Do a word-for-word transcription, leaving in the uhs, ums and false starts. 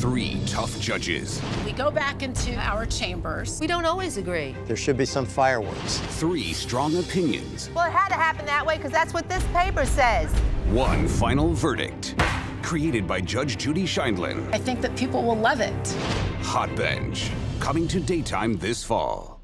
Three tough judges. We go back into our chambers. We don't always agree. There should be some fireworks. Three strong opinions. Well, it had to happen that way because that's what this paper says. One final verdict. Created by Judge Judy Scheindlin. I think that people will love it. Hot Bench. Coming to daytime this fall.